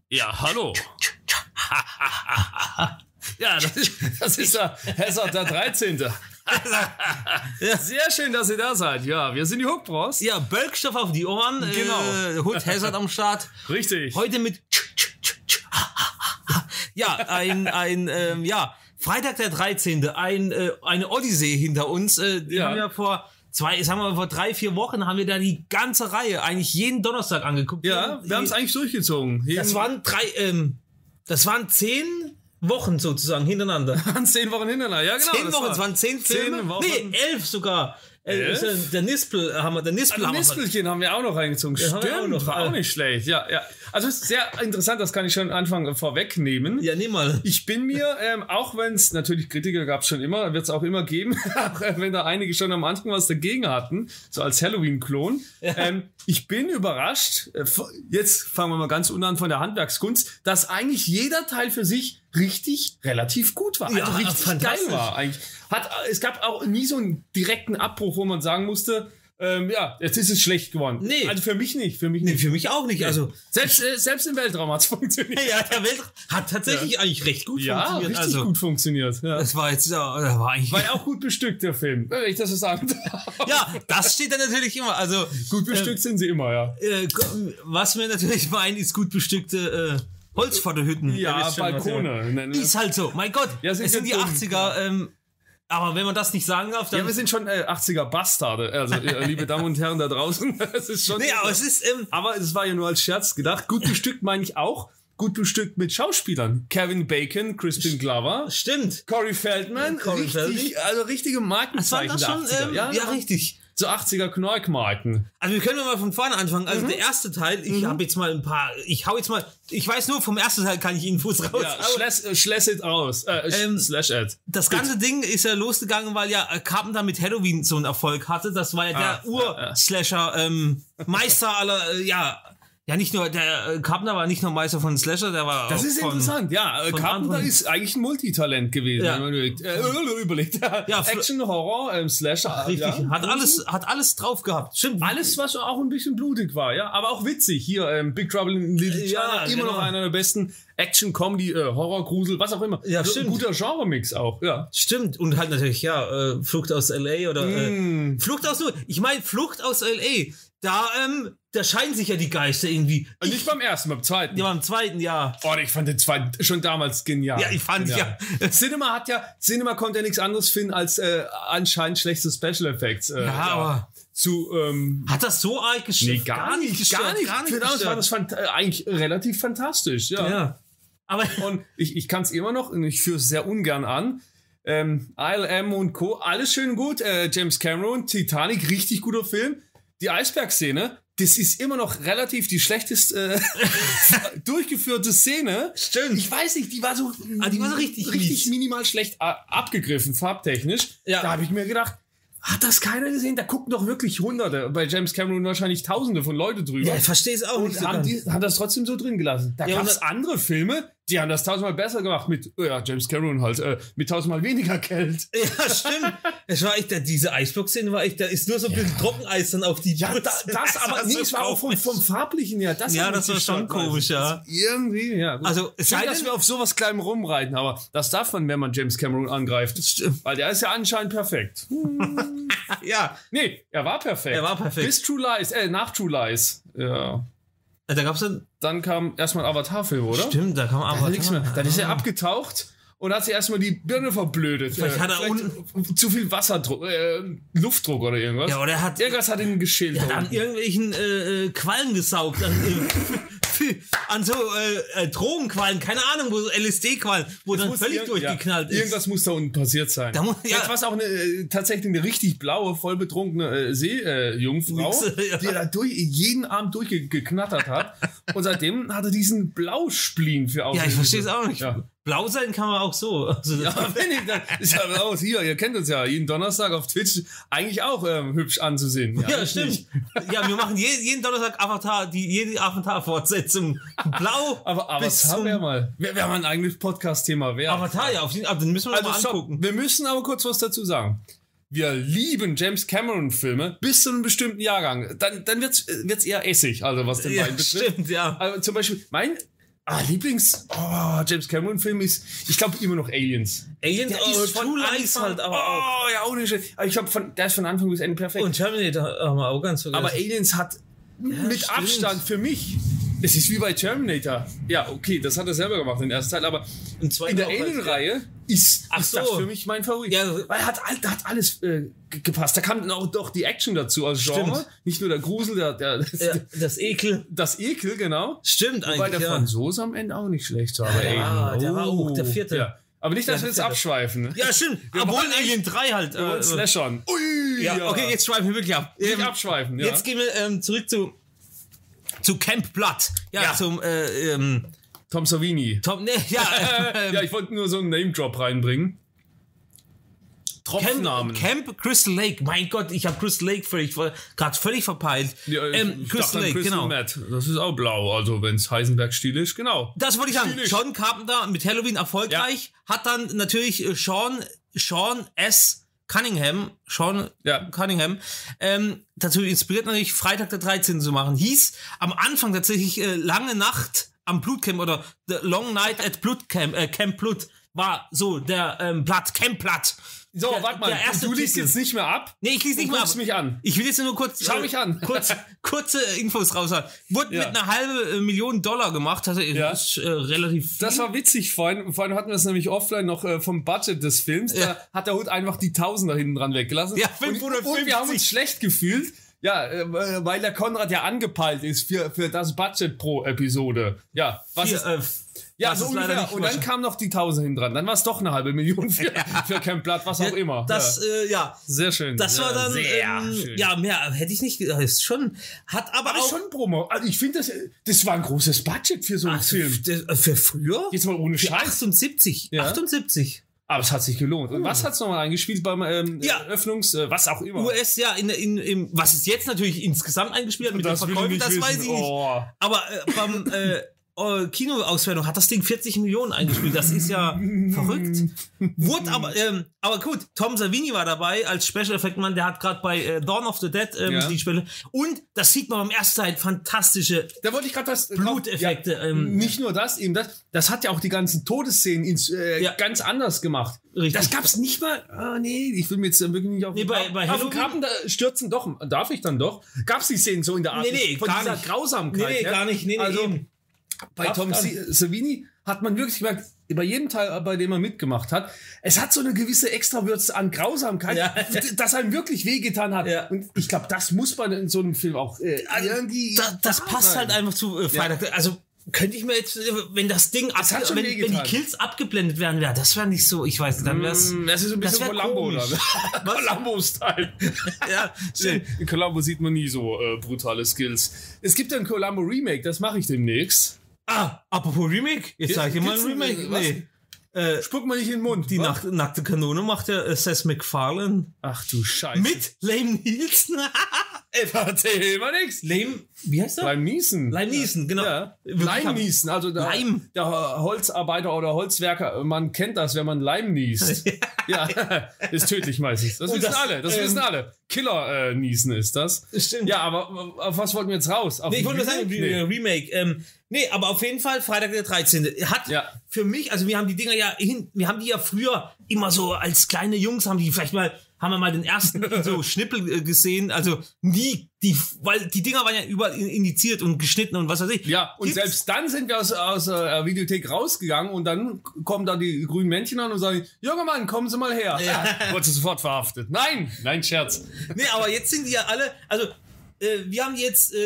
Ja, hallo. Ja, das ist der Hazard der 13. Ja. Sehr schön, dass ihr da seid. Ja, wir sind die Hook Bros. Ja, Bölkstoff auf die Ohren. Genau. Hood Hazard am Start. Richtig. Heute mit ja, Freitag der 13. Eine Odyssee hinter uns. Die haben ja vor 3-4 Wochen haben wir da die ganze Reihe eigentlich jeden Donnerstag angeguckt. Ja, wir haben es eigentlich durchgezogen. Das waren 10 Wochen sozusagen hintereinander. 10 Wochen hintereinander, ja genau. 10 Wochen, es waren 10 Filme. 10 Wochen. Nee, 11 sogar. Der Nispel haben wir. Nispelchen haben wir auch noch reingezogen. Stimmt, war auch nicht schlecht. Ja, ja. Also es ist sehr interessant, das kann ich schon Anfang vorwegnehmen. Ja, nimm mal. Ich bin mir, auch wenn es natürlich Kritiker gab es schon immer, wird es auch immer geben, auch wenn da einige schon am Anfang was dagegen hatten, so als Halloween-Klon. Ja. Ich bin überrascht, jetzt fangen wir mal ganz unten an von der Handwerkskunst, dass eigentlich jeder Teil für sich relativ gut war. Ja, also richtig geil war eigentlich. Es gab auch nie so einen direkten Abbruch, wo man sagen musste, jetzt ist es schlecht geworden. Nee. Also für mich nicht. Nee, für mich auch nicht. Nee. Also selbst im Weltraum hat es funktioniert. Ja, der Weltraum hat tatsächlich eigentlich recht gut funktioniert. Ja, richtig gut funktioniert. Ja. Das war jetzt, war ja auch gut bestückt, der Film, wenn ich das so sagen darf. Ja, das steht da natürlich immer. Also gut bestückt sind sie immer, ja. Was wir natürlich meinen, ist gut bestückte Holzvorderhütten. Ja, Balkone. Ist halt so. Mein Gott, es sind die 80er. Aber wenn man das nicht sagen darf, dann... Ja, wir sind schon 80er Bastarde. Also, liebe Damen und Herren da draußen, das ist schon... Nee, aber es ist... aber es war ja nur als Scherz gedacht. Gut bestückt meine ich auch. Gut bestückt mit Schauspielern. Kevin Bacon, Crispin Glover. Stimmt. Corey Feldman. Also richtige Markenzeichen der 80er. Ja, richtig. So 80er Knork-Marken. Also wir können mal von vorne anfangen. Also der erste Teil, ich weiß nur, vom ersten Teil kann ich Infos raus. Ja, slash it aus. Slash it. Das ganze Ding ist ja losgegangen, weil ja Carpenter mit Halloween so einen Erfolg hatte. Das war ja der Ur-Slasher, Meister aller, ja, nicht nur, der Carpenter war nicht nur Meister von Slasher, der war das auch ist interessant, ja. Carpenter ist eigentlich ein Multitalent gewesen, wenn man überlegt. Ja, Action, Horror, Slasher. Richtig, ja. Hat alles drauf gehabt. Stimmt. Alles, was auch ein bisschen blutig war, ja. Aber auch witzig. Hier, Big Trouble in Little China, immer noch einer der besten Action, Comedy, Horror, Grusel, was auch immer. Ja, stimmt. Ein guter Genre-Mix auch, ja. Stimmt. Und halt natürlich, Flucht aus L.A. oder Flucht aus L.A. Da scheinen sich ja die Geister irgendwie. Nicht beim ersten, beim zweiten. Ja, beim zweiten, ja. Oh, ich fand den zweiten schon damals genial. Ja, ich fand Cinema konnte ja nichts anderes finden als anscheinend schlechte Special Effects. Aber hat das so arg gestört? Nee, gar nicht. Das fand eigentlich relativ fantastisch, ja. Und ich kann es immer noch, und ich führe es sehr ungern an. ILM und Co., alles schön und gut. James Cameron, Titanic, richtig guter Film. Die Eisbergszene, das ist immer noch relativ die schlechtest durchgeführte Szene. Stimmt. Ich weiß nicht, die war so richtig minimal schlecht abgegriffen, farbtechnisch. Ja. Da habe ich mir gedacht, hat das keiner gesehen? Da gucken doch wirklich Hunderte, bei James Cameron wahrscheinlich Tausende von Leute drüber. Ja, ich verstehe es auch nicht. Und haben das trotzdem so drin gelassen. Da gab es andere Filme, die haben das 1000-mal besser gemacht mit, James Cameron halt, mit 1000-mal weniger Geld. Ja, stimmt. Es war echt, diese Eisblock-Szene war echt, da ist nur so ein bisschen Trockeneis dann auf die Ja, es war auch vom Farblichen her. Das war schon komisch, ja. Irgendwie, ja. Gut. Also, es sei dass wir auf sowas Kleinem rumreiten, aber das darf man, wenn man James Cameron angreift. Weil der ist ja anscheinend perfekt. Ja. Nee, er war perfekt. Bis True Lies, nach True Lies. Ja. Da gab's dann kam erstmal ein Avatar-Film, oder? Stimmt, da kam Avatar. Dann ist er abgetaucht und hat sich erstmal die Birne verblödet. Vielleicht hat er unten zu viel Wasserdruck, Luftdruck oder irgendwas. Ja, oder irgendwas hat ihn geschält. Er hat an irgendwelchen Quallen gesaugt. An so Drogenquallen, keine Ahnung, wo so LSD-Quallen, wo das dann völlig durchgeknallt ist. Irgendwas muss da unten passiert sein. Vielleicht war es auch tatsächlich eine richtig blaue, voll betrunkene Seejungfrau, die da jeden Abend durchgeknattert hat. Und seitdem hat er diesen Blauspleen für Augen. Ja, ich verstehe es auch nicht. Ja. Blau sein kann man auch so. Also ist ja aus hier, ihr kennt uns ja, jeden Donnerstag auf Twitch eigentlich auch hübsch anzusehen. Ja, stimmt. Ja, wir machen jeden Donnerstag jede Avatar-Fortsetzung. Blau. Aber Avatar wäre mal. Wäre mal ein eigenes Podcast-Thema. Avatar, ja, den müssen wir mal angucken. Wir müssen aber kurz was dazu sagen. Wir lieben James Cameron-Filme bis zu einem bestimmten Jahrgang. Dann wird's eher Essig, also was den Wein betrifft. Stimmt, ja. Also zum Beispiel, James Cameron Film ist, ich glaube immer noch Aliens. Aliens ist True Lies halt aber auch. Ja, ohne Scheiß. Ich glaube, der ist von Anfang bis Ende perfekt. Und Terminator haben wir auch ganz vergessen. Aber Aliens hat mit Abstand für mich, es ist wie bei Terminator. Ja, okay, das hat er selber gemacht in der ersten Teil, aber in der Alien-Reihe ist das für mich mein Favorit. Ja, weil hat alles gepasst. Da kam dann auch doch die Action dazu als Genre. Nicht nur der Grusel, das Ekel. Das Ekel, genau. Stimmt eigentlich. Wobei der Franzose am Ende auch nicht schlecht war. Der war auch der vierte. Ja. Aber nicht, dass wir jetzt abschweifen. Ne? Ja, stimmt. Obwohl Alien 3 halt. Slashern. Ui, ja, okay, jetzt schweifen wir wirklich ab. Nicht abschweifen, ja. Jetzt gehen wir zurück zu Camp Blood. Ja. Zum Tom Savini. Ja, ich wollte nur so einen Name-Drop reinbringen. Tropfnamen. Camp Crystal Lake. Mein Gott, ich habe Crystal Lake gerade völlig verpeilt. Ja, Crystal Lake, genau. Matt. Das ist auch blau, also wenn es Heisenberg-Stil ist, genau. Das wollte ich sagen. John Carpenter mit Halloween erfolgreich, hat dann natürlich Sean S. Cunningham, dazu inspiriert natürlich Freitag der 13. zu machen. Hieß am Anfang tatsächlich Lange Nacht am Blutcamp oder The Long Night at Camp Blood war so der Camp Blood. So, warte mal, du liest jetzt nicht mehr ab? Nee, ich lese nicht mehr ab. Mich an. Ich will jetzt nur kurz... Schau mich an. Kurze Infos raus. Wurde mit einer $500,000 gemacht. Also ist relativ viel. Das war witzig, vorhin hatten wir es nämlich offline noch vom Budget des Films. Da hat der Hut einfach die Tausender hinten dran weggelassen. Ja, 550. Und wir haben uns schlecht gefühlt. Ja, weil der Konrad ja angepeilt ist für das Budget pro Episode. Ja, was ist... Ja, so ungefähr. Und dann kam noch die 1000 hinten dran. Dann war es doch eine $500,000 für Camp Blood, was auch immer. Das, sehr schön. Das war dann, schön. Ja, mehr hätte ich nicht gedacht. Ist schon, hat aber auch... schon Promo. Also ich finde, das war ein großes Budget für so einen Film. Für früher? Jetzt mal ohne Scheiß. 78. Ja. 78. Aber es hat sich gelohnt. Und was hat's nochmal eingespielt beim was auch immer? US, im was es jetzt natürlich insgesamt eingespielt hat mit den Verkäufen, das weiß ich nicht. Aber beim Kinoauswertung hat das Ding 40 Millionen eingespielt. Das ist ja verrückt. Wurde aber gut, Tom Savini war dabei als Special Effect Mann, der hat gerade bei Dawn of the Dead die Spiele. Und das sieht man beim ersten Teil fantastische da wollte ich gerade das Bluteffekte. Nicht nur das, eben das hat ja auch die ganzen Todesszenen ganz anders gemacht. Richtig. Das gab's nicht mal. Ich will mir jetzt wirklich nicht auf den Carpenter stürzen. Doch, darf ich dann doch? Gab's die Szenen so in der Art von dieser Grausamkeit? Gar nicht. Bei Tom Savini hat man wirklich gemerkt, bei jedem Teil, bei dem er mitgemacht hat, es hat so eine gewisse Extrawürze an Grausamkeit, das einem wirklich wehgetan hat. Ja. Und ich glaube, das muss man in so einem Film auch irgendwie... Das passt halt einfach zu Freitag. Ja. Also könnte ich mir jetzt, wenn das Ding, wenn die Kills abgeblendet werden, das wäre nicht so, ich weiß, dann wäre es... Das ist so ein bisschen Columbo, oder? Columbo-Style. Ja, in Columbo sieht man nie so brutale Skills. Es gibt ein Columbo-Remake, das mache ich demnächst. Apropos Remake, jetzt sag ich mal ein Remake. Nee. Spuck mal nicht in den Mund. Die nackte Kanone macht ja Seth MacFarlane. Ach du Scheiße. Mit Liam Neeson. Erzähl mal nix. Wie heißt der? Liam Neeson, genau. Ja. Liam Neeson, also der Holzarbeiter oder Holzwerker, man kennt das, wenn man Lime niest. Ja, ist tödlich meistens. Das wissen alle. Killer Neeson ist das. Stimmt. Ja, aber auf was wollten wir jetzt raus? Ich wollte nur sagen, Remake. Aber auf jeden Fall Freitag der 13. Hat für mich, also wir haben die Dinger wir haben die ja früher immer so als kleine Jungs, haben wir mal den ersten so Schnippel gesehen, also weil die Dinger waren ja überall indiziert und geschnitten und was weiß ich. Ja, und selbst dann sind wir aus der Videothek rausgegangen und dann kommen da die grünen Männchen an und sagen, junger Mann, kommen Sie mal her. Ja. Wurde sofort verhaftet. Nein, Scherz. Nee, aber jetzt sind die ja alle, also wir haben jetzt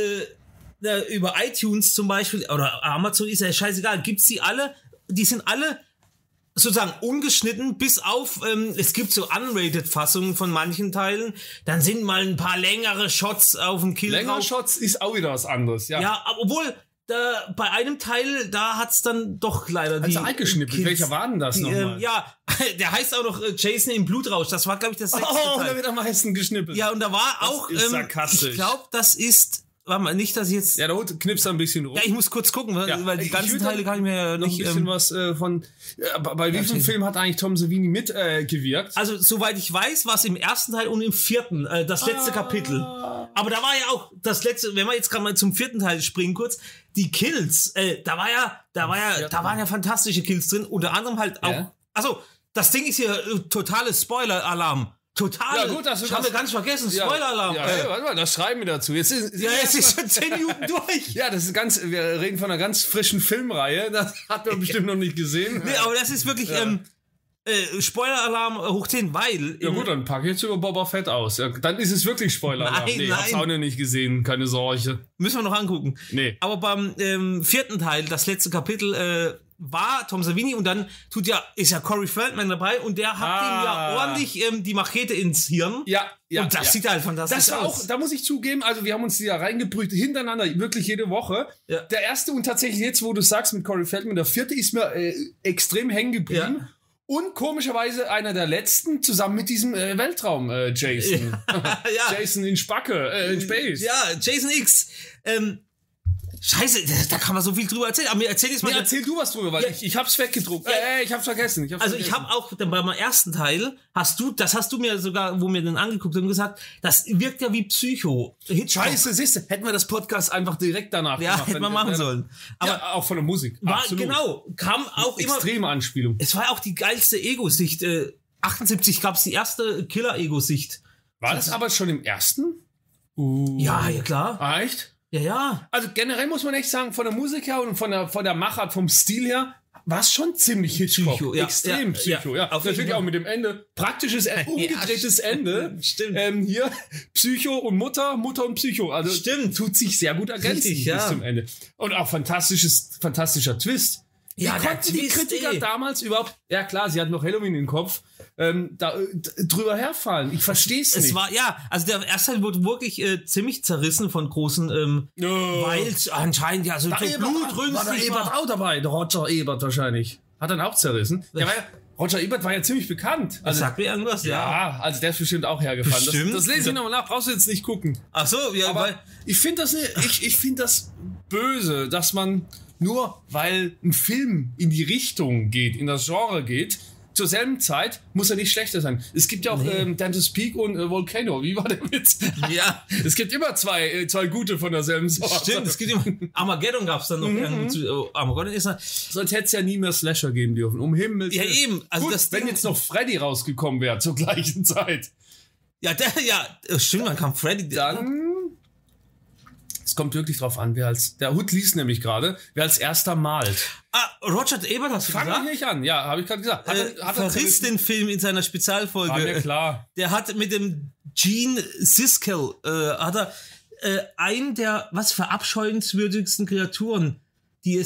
über iTunes zum Beispiel, oder Amazon, ist ja scheißegal, gibt's die alle, die sind alle sozusagen ungeschnitten, bis auf, es gibt so unrated-Fassungen von manchen Teilen, dann sind mal ein paar längere Shots auf dem Kill. Längere Shots ist auch wieder was anderes, ja. Ja, obwohl, bei einem Teil, da hat's dann doch leider die... Hat's eingeschnippelt, welcher war denn das nochmal? Der heißt auch noch Jason im Blutrausch, das war, glaube ich, das 6. Teil. Da wird am meisten geschnippelt. Ja, und da war auch, ist sarkastisch. Ich glaube, das ist... warte mal, nicht, dass ich jetzt... Ja, da knipst er ein bisschen rum. Ja, ich muss kurz gucken, weil die ganzen Teile kann ich mir ja nicht... Noch ein bisschen was von... bei wie vielen Filmen hat eigentlich Tom Savini mitgewirkt? Also, soweit ich weiß, war es im ersten Teil und im vierten, das letzte Kapitel. Aber da war ja auch das letzte, wenn wir jetzt gerade mal zum vierten Teil springen kurz, die Kills, da waren ja fantastische Kills drin, unter anderem halt auch... Ja. Also, das Ding ist hier totales Spoiler-Alarm. Total. Ja, gut, ich habe ganz vergessen, Spoiler-Alarm. Warte mal, das schreiben wir dazu. Jetzt ist schon 10 Minuten durch. Ja, das ist wir reden von einer ganz frischen Filmreihe. Das hat man bestimmt noch nicht gesehen. Nee, aber das ist wirklich Spoiler-Alarm hoch 10, weil... Ja gut, dann packe ich jetzt über Boba Fett aus. Ja, dann ist es wirklich Spoiler-Alarm. Nein, ich hab's auch noch nicht gesehen, keine Sorge. Müssen wir noch angucken. Nee. Aber beim vierten Teil, das letzte Kapitel, war Tom Savini und dann ist ja Corey Feldman dabei und der hat ihm ja ordentlich die Machete ins Hirn. Ja. Und das sieht halt fantastisch aus. Da muss ich zugeben, also wir haben uns die ja reingebrüht, hintereinander, wirklich jede Woche. Ja. Der erste und tatsächlich jetzt, wo du sagst mit Corey Feldman, der vierte ist mir extrem hängen geblieben. Ja. Und komischerweise einer der letzten, zusammen mit diesem Weltraum Jason. Ja. Jason in Spacke, in Space. Ja, Jason X. Scheiße, da kann man so viel drüber erzählen. Aber erzähl jetzt mal. Ja, erzähl du was drüber, weil ich hab's weggedruckt. Ich hab's vergessen. Ich habe auch beim ersten Teil, das hast du mir sogar, wo wir den angeguckt haben, gesagt, das wirkt ja wie Psycho. Scheiße, siehste, hätten wir das Podcast einfach direkt danach gemacht. Ja, hätten wir machen sollen. Aber ja, auch von der Musik. Genau, kam auch immer. Extreme Anspielung. Es war auch die geilste Ego-Sicht. 78 gab's die erste Killer-Ego-Sicht. War das aber schon im ersten? Ja, klar. Echt? Ja. Also generell muss man echt sagen, von der Musik her und von der Machart, vom Stil her, war es schon ziemlich Hitchcock. Psycho, extrem Psycho, ja. Natürlich auch mit dem Ende. Praktisches, umgedrehtes Ende. Stimmt. Hier, Psycho und Mutter und Psycho. Also stimmt. Tut sich sehr gut ergänzen bis zum Ende. Und auch fantastischer Twist. Ja, wie konnten die Kritiker damals überhaupt, ja klar, sie hatten noch Halloween im Kopf, drüber herfallen. Ich verstehe es nicht. Also der erste Teil wurde wirklich ziemlich zerrissen von großen, weil anscheinend ja so blutrünstig war. Der Ebert auch dabei, der Roger Ebert wahrscheinlich. Hat dann auch zerrissen. Roger Ebert war ja ziemlich bekannt. Also, sagt mir irgendwas, ja. Also der ist bestimmt auch hergefahren. Das lese ich nochmal nach, brauchst du jetzt nicht gucken. Ach so, ja. Aber ich finde das böse, dass man nur weil ein Film in die Richtung geht, in das Genre geht, zur selben Zeit muss er nicht schlechter sein. Es gibt ja auch Dante's Peak und Volcano. Wie war der Witz? Ja. Es gibt immer zwei gute von derselben Sorte. Stimmt, es gibt immer... Armageddon gab es dann noch. Armageddon ist sonst hätte es ja nie mehr Slasher geben dürfen. Um Himmels Willen. Ja, eben. Also gut, wenn jetzt noch Freddy rausgekommen wäre zur gleichen Zeit. Ja, stimmt, dann kam Freddy. Dann... Es kommt wirklich drauf an, der Hut liest nämlich gerade, wer als erster malt. Roger Ebert hast du gesagt? Fang ich nicht an, ja, habe ich gerade gesagt. Verriss den Film in seiner Spezialfolge. War mir klar. Der hat mit dem Gene Siskel, hat er einen der, verabscheuenswürdigsten Kreaturen, die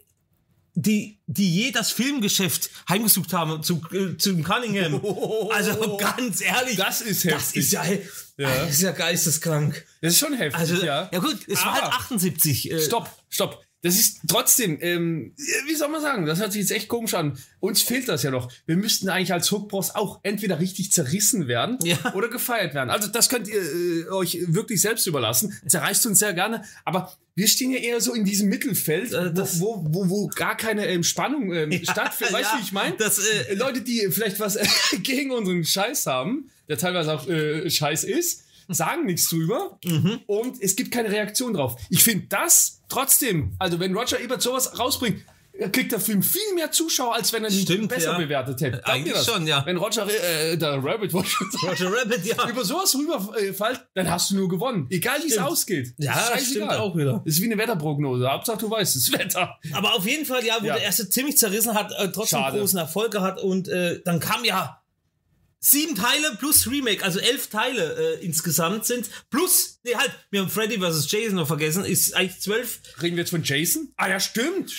je das Filmgeschäft heimgesucht haben zum Cunningham. Also ganz ehrlich. Das ist heftig. Das ist ja geisteskrank. Das ist schon heftig, also, ja. Gut, es war halt 78. Stopp. Das ist trotzdem, wie soll man sagen, das hört sich jetzt echt komisch an. Uns fehlt das ja noch. Wir müssten eigentlich als Hookbros auch entweder richtig zerrissen werden oder gefeiert werden. Also das könnt ihr euch wirklich selbst überlassen. Zerreißt uns sehr gerne. Aber wir stehen ja eher so in diesem Mittelfeld, wo gar keine Spannung stattfindet. Weißt du, wie ich meine? Leute, die vielleicht was gegen unseren Scheiß haben, der teilweise auch Scheiß ist, sagen nichts drüber und es gibt keine Reaktion drauf. Ich finde das trotzdem, also wenn Roger Ebert sowas rausbringt, kriegt der Film viel mehr Zuschauer, als wenn er ihn besser bewertet hätte. Eigentlich schon, ja. Wenn Roger Rabbit über sowas rüberfällt, dann hast du nur gewonnen. Egal wie es ausgeht. Ja, das stimmt auch wieder. Das ist wie eine Wetterprognose. Hauptsache du weißt das Wetter. Aber auf jeden Fall, wo der erste ziemlich zerrissen hat, trotzdem großen Erfolg gehabt und dann kam 7 Teile plus Remake, also 11 Teile insgesamt sind. Plus, wir haben Freddy vs. Jason noch vergessen, ist eigentlich 12. Reden wir jetzt von Jason? Ah ja, stimmt.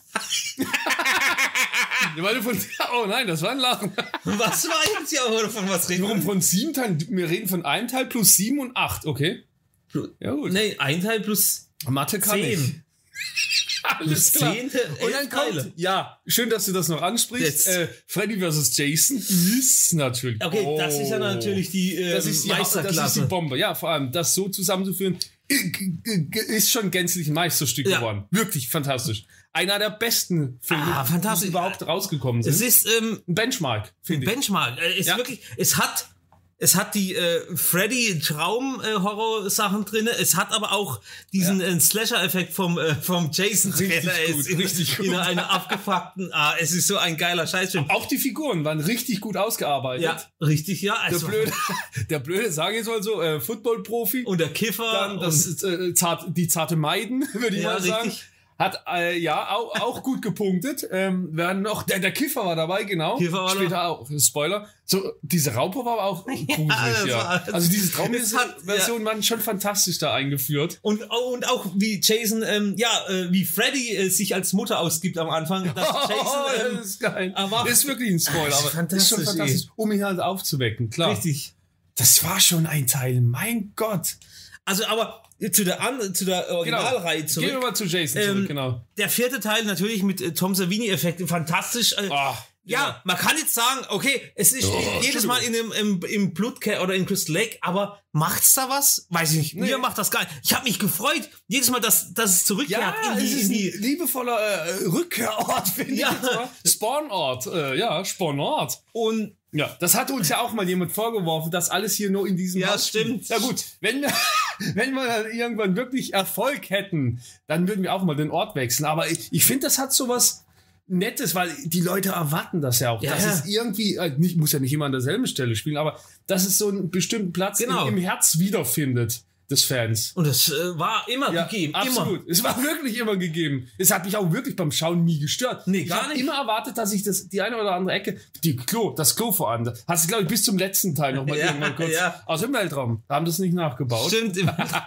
Oh nein, das war ein Lachen. Was war jetzt ja, oder von was reden wir? Warum von 7 Teilen? Wir reden von einem Teil plus 7 und 8, okay? Ja gut. Nee, ein Teil plus Mathe kann 10. Alles klar. Und dann kommt, ja, schön, dass du das noch ansprichst. Freddy vs. Jason ist natürlich. Okay, das ist ja natürlich die Meisterklasse. Das ist die Bombe. Ja, vor allem, das so zusammenzuführen, ist schon gänzlich ein Meisterstück geworden. Wirklich fantastisch. Einer der besten Filme, die überhaupt rausgekommen sind. Es ist ein Benchmark, finde ich. Benchmark. Wirklich, es hat die Freddy-Traum-Horror-Sachen drin. Es hat aber auch diesen Slasher-Effekt vom Jason drin. Richtig gut. In einer abgefuckten. Es ist so ein geiler Scheißfilm. Auch die Figuren waren richtig gut ausgearbeitet. Ja, richtig, ja. Also der blöde, sage ich mal so, Football-Profi. Und der Kiffer. Dann die zarte Maiden, würde ich mal sagen. Richtig. Hat auch gut gepunktet. Noch der Kiffer war dabei, genau. Später auch. Spoiler. So, diese Raupe war aber auch gruselig, Also diese Traumversion waren schon fantastisch da eingeführt. Und auch wie Jason, wie Freddy sich als Mutter ausgibt am Anfang. Dass Jason, das ist geil. Das ist wirklich ein Spoiler, aber das ist schon fantastisch, um ihn halt aufzuwecken, klar. Richtig. Das war schon ein Teil, mein Gott. Also, aber zu der Originalreihe zurück. Gehen wir mal zu Jason zurück, genau. Der 4. Teil natürlich mit Tom Savini-Effekten, fantastisch. Man kann jetzt sagen, okay, es ist jedes Mal im Blutcare oder in Crystal Lake, aber macht's da was? Weiß ich nicht. Mir macht das geil. Ich habe mich gefreut, jedes Mal, dass es zurückkehrt in die ein liebevoller Rückkehrort, finde ich jetzt mal. Spawnort. Spawnort. Und ja, das hatte uns ja auch mal jemand vorgeworfen, dass alles hier nur in diesem Haus stimmt. Ja gut, wenn wir dann irgendwann wirklich Erfolg hätten, dann würden wir auch mal den Ort wechseln. Aber ich finde, das hat sowas Nettes, weil die Leute erwarten das ja auch. Dass es irgendwie, muss ja nicht immer an derselben Stelle spielen, aber dass es so einen bestimmten Platz im Herz wiederfindet des Fans. Und es war immer gegeben. Absolut. Immer. Es war wirklich immer gegeben. Es hat mich auch wirklich beim Schauen nie gestört. Nee, gar nicht. Ich habe immer erwartet, dass ich die eine oder andere Ecke, das Klo vor allem, hast du, glaube ich, bis zum letzten Teil noch mal irgendwann kurz aus dem Weltraum. Da haben das nicht nachgebaut. Stimmt.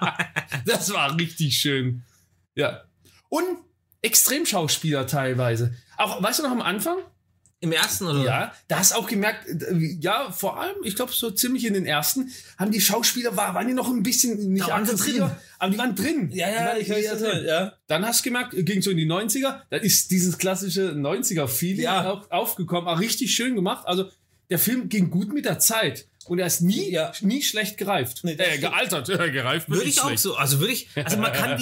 Das war richtig schön. Ja. Und Extremschauspieler teilweise. Auch, weißt du noch am Anfang? Im ersten, oder? Ja, da hast du auch gemerkt, vor allem, ich glaube, so ziemlich in den ersten, haben die Schauspieler, waren die noch ein bisschen nicht aggressiv, aber die waren drin. Ich weiß das drin. Dann hast du gemerkt, ging so in die 90er, da ist dieses klassische 90er-Feeling auch aufgekommen, auch richtig schön gemacht. Also, der Film ging gut mit der Zeit. Und er ist nie schlecht gereift. Nee, gealtert, gereift. Würde ich auch so, also man kann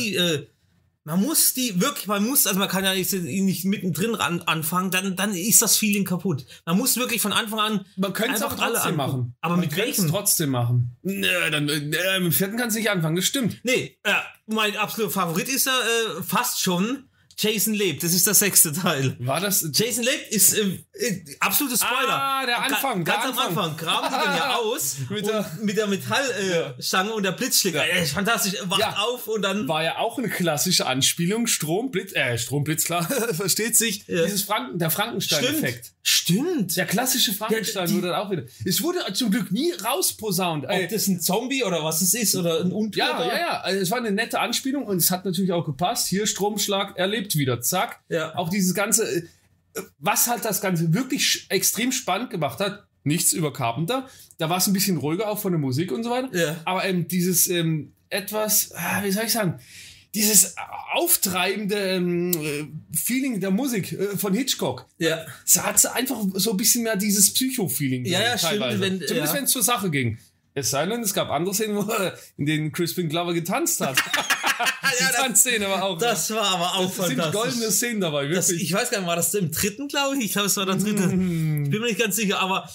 man kann ja nicht mittendrin anfangen, dann ist das Feeling kaputt. Man muss wirklich von Anfang an. Man könnte es auch trotzdem machen. Aber mit welchem? Trotzdem machen. Mit dem 4. kannst du nicht anfangen, das stimmt. Nee, mein absoluter Favorit ist ja fast schon Jason lebt. Das ist der 6. Teil. War das? Jason lebt ist absolutes Spoiler. Der Anfang. Ganz am Anfang graben die den ja aus mit der Metallstange und der Blitzschläger. Fantastisch. Wacht auf und dann. War ja auch eine klassische Anspielung. Stromblitz, klar. Versteht sich. Ja. Der Frankenstein-Effekt. Stimmt. Der klassische Frankenstein wurde dann auch wieder. Es wurde zum Glück nie rausposaunt. Ob das ein Zombie oder was es ist oder ein Untoter. Ja. Also es war eine nette Anspielung und es hat natürlich auch gepasst. Hier Stromschlag, er lebt wieder. Zack. Ja. Auch dieses ganze, was halt das Ganze wirklich extrem spannend gemacht hat. Nichts über Carpenter. Da war es ein bisschen ruhiger auch von der Musik und so weiter. Ja. Aber dieses etwas, wie soll ich sagen, dieses auftreibende Feeling der Musik von Hitchcock. Ja. Es hat einfach so ein bisschen mehr dieses Psycho-Feeling. Ja, teilweise. Stimmt. Zumindest wenn es zur Sache ging. Es sei denn, es gab andere Szenen, in denen Crispin Glover getanzt hat. Die Tanzszene war auch. Das war aber auch fantastisch. Es sind goldene Szenen dabei, wirklich. Ich weiß gar nicht, war das im 3., glaube ich? Ich glaube, es war der 3. Ich bin mir nicht ganz sicher, aber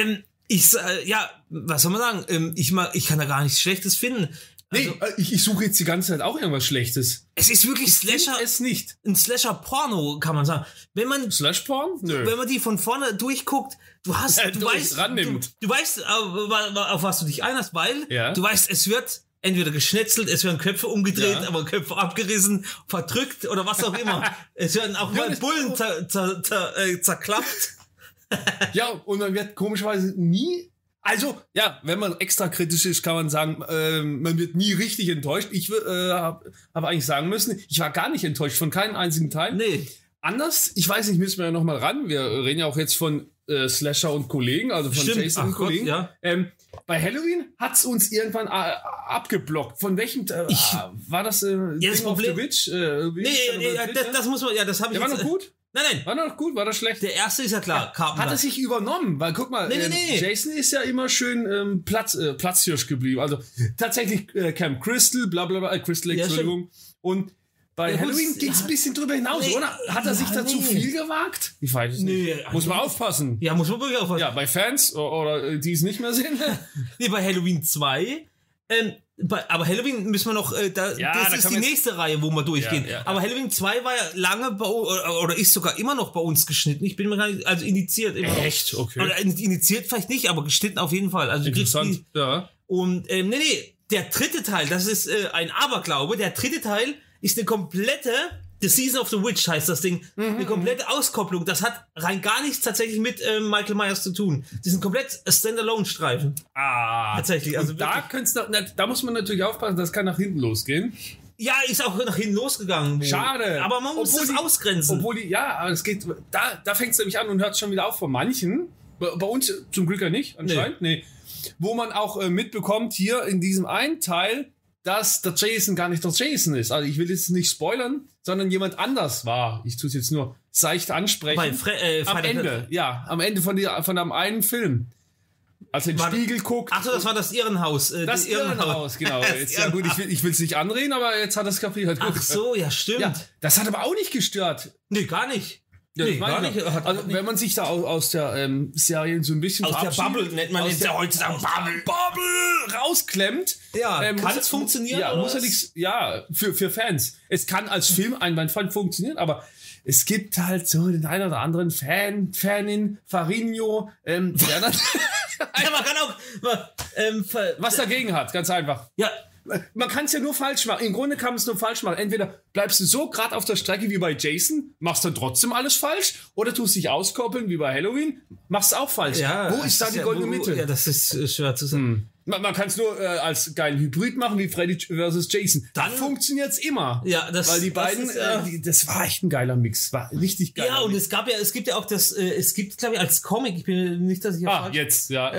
was soll man sagen? Ich kann da gar nichts Schlechtes finden. Also, ich suche jetzt die ganze Zeit auch irgendwas Schlechtes. Es ist wirklich Slasher. Es nicht. Ein Slasher-Porno, kann man sagen. Slash-Porn? Nö. Wenn man die von vorne durchguckt, du weißt, auf was du dich einlässt, weil du weißt, es wird entweder geschnetzelt, es werden Köpfe umgedreht, aber Köpfe abgerissen, verdrückt oder was auch immer. Es werden auch mal Bullen zerklappt. Ja, und man wird komischerweise nie. Also, wenn man extra kritisch ist, kann man sagen, man wird nie richtig enttäuscht. Ich habe eigentlich sagen müssen, ich war gar nicht enttäuscht von keinem einzigen Teil. Nee. Anders, ich weiß nicht, müssen wir ja nochmal ran. Wir reden ja auch jetzt von Slasher und Kollegen, also von Jason und Kollegen. Gott, ja. bei Halloween hat es uns irgendwann abgeblockt. Von welchem war das das Problem? Of the Witch? Das muss man, das habe ich. Der war noch gut? Nein. War noch gut? War das schlecht? Der erste ist ja klar. Hat er sich übernommen? Weil guck mal, Nee. Jason ist ja immer schön Platzhirsch geblieben. Also tatsächlich Camp Crystal, bla bla bla, Crystal Lake, Entschuldigung. Und bei Halloween ging es ein bisschen drüber hinaus, oder? Hat er sich da zu viel gewagt? Ich weiß es nicht. Muss man aufpassen. Ja, muss man wirklich aufpassen. Ja, bei Fans oder die es nicht mehr sehen. Nee, bei Halloween 2. Aber Halloween müssen wir noch, das ist die nächste Reihe, wo wir durchgehen. Ja. Aber Halloween 2 war ja lange oder ist sogar immer noch bei uns geschnitten. Ich bin mir gar nicht, also indiziert immer. Echt? Okay. Oder indiziert vielleicht nicht, aber geschnitten auf jeden Fall. Also interessant, ja. Und, der dritte Teil, das ist ein Aberglaube. Der dritte Teil ist eine komplette, The Season of the Witch heißt das Ding, eine komplette Auskopplung. Das hat rein gar nichts tatsächlich mit Michael Myers zu tun. Die sind komplett Standalone-Streifen. Tatsächlich. Also da muss man natürlich aufpassen, das kann nach hinten losgehen. Ja, ist auch nach hinten losgegangen. Schade. Aber man muss das ausgrenzen. Aber es geht, da fängt es nämlich an und hört schon wieder auf von manchen. Bei uns zum Glück ja nicht, anscheinend. Nee. Wo man auch mitbekommt, hier in diesem einen Teil, dass der Jason gar nicht der Jason ist. Also ich will jetzt nicht spoilern, sondern jemand anders war. Ich tue es jetzt nur seicht ansprechen. Am Ende von einem einen Film. Als er in den Spiegel guckt. Ach so, das war das Irrenhaus. Das Irrenhaus, genau. Jetzt, ja gut, ich will es nicht anreden, aber jetzt hat er es kapiert. Ach so, ja, stimmt. Ja, das hat aber auch nicht gestört. Nee, gar nicht. Ja, gar nicht. Also wenn man sich da aus der Serie so ein bisschen aus der Bubble nennt man jetzt ja heutzutage Bubble rausklemmt. Ja, kann es funktionieren? Ja, muss ja nichts. Ja, für Fans. Es kann als Film einwandfrei funktionieren, aber es gibt halt so den einen oder anderen Fanin, Farinho, der dann ja, man kann auch was dagegen hat, ganz einfach. Ja. Man kann es ja nur falsch machen. Im Grunde kann man es nur falsch machen. Entweder bleibst du so gerade auf der Strecke wie bei Jason, machst dann trotzdem alles falsch, oder tust dich auskoppeln wie bei Halloween, machst auch falsch. Ja, wo ist da die goldene Mitte? Ja, das ist schwer zu sagen. Man kann es nur als geilen Hybrid machen wie Freddy vs. Jason. Dann funktioniert es immer. Ja, weil die beiden, das war echt ein geiler Mix. War richtig geil. Ja, und es gibt ja auch das, es gibt, glaube ich, als Comic, ich bin nicht, dass ich hier falsch. Jetzt, ja.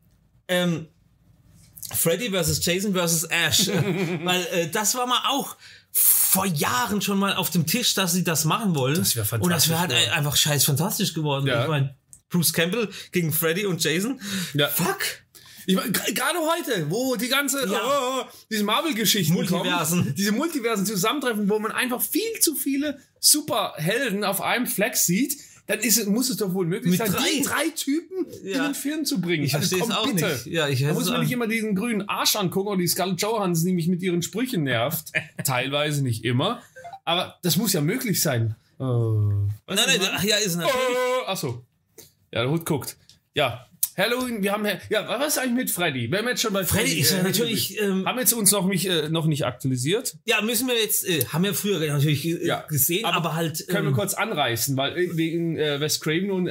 Freddy vs. Jason vs. Ash. Weil das war mal auch vor Jahren schon mal auf dem Tisch, dass sie das machen wollen. Das wäre fantastisch. Und das wäre halt einfach scheiß fantastisch geworden. Ja. Ich meine, Bruce Campbell gegen Freddy und Jason. Ja. Fuck. Ich meine, gerade heute, wo die ganze diese Marvel-Geschichten kommen, diese Multiversen zusammentreffen, wo man einfach viel zu viele Superhelden auf einem Fleck sieht, dann muss es doch wohl möglich sein, die drei Typen in den Film zu bringen. Ich verstehe es auch nicht. Ja, da muss man nicht immer diesen grünen Arsch angucken oder die Scarlett Johansson, die mich mit ihren Sprüchen nervt. Teilweise, nicht immer. Aber das muss ja möglich sein. Nein, ja, ist natürlich. Achso. Ja, der Hut guckt. Ja. Halloween, wir haben was ist eigentlich mit Freddy? Wir haben jetzt schon bei Freddy ist ja natürlich haben jetzt uns noch nicht aktualisiert. Ja, müssen wir jetzt haben wir früher natürlich gesehen, aber halt können wir kurz anreißen, weil wegen Wes Craven und